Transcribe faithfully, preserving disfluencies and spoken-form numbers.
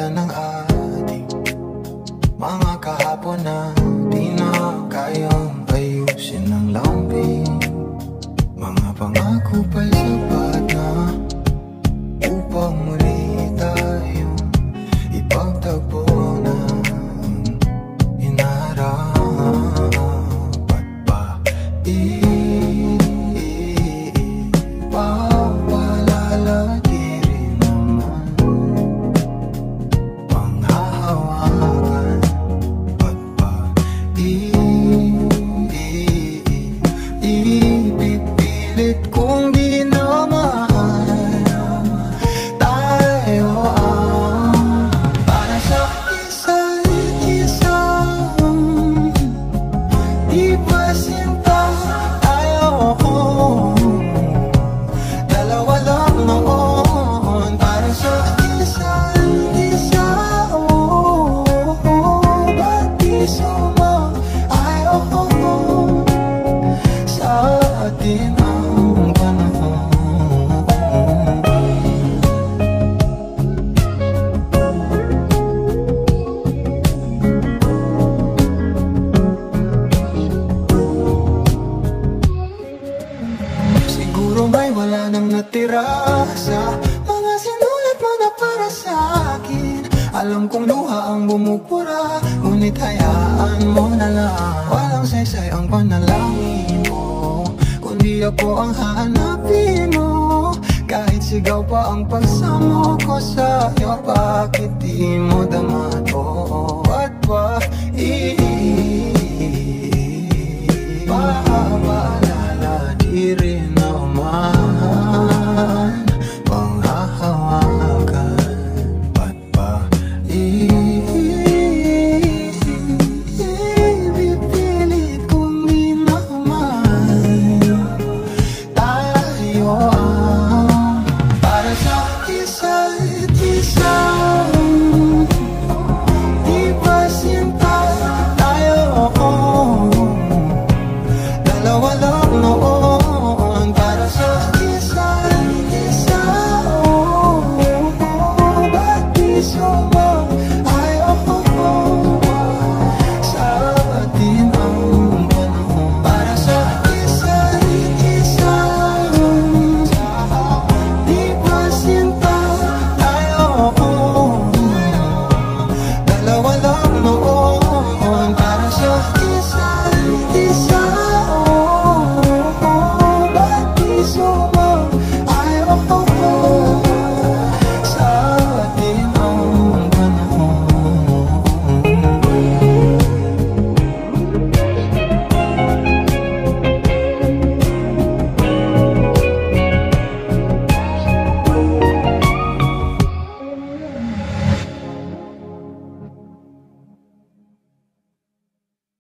balikan ng ating mga kahapon na di na kayang ayusin ng lambing. Mga pangako pa'y sapat na upang muli tayong ipagtagpo ng inarapat pa. Ipapalalagi rin naman panghahawakan at pa ipipilit kong di na mahal tayo ang para sa isa't isa. Di ba sinta tayo? Dalawa lang noon para sa isa't isa. Ba't di sumang-ayon sa atin ang panahon? Siguro may wala nang natira sa mga sinulat mo na para sa akin. Alam kong luha ang bumupura, ngunit hayaan mo na lang. Walang saysay ang panalangin mo, kundi ako ang hahanapin mo. Kahit sigaw pa ang pagsamo ko sa'yo, bakit di mo dama?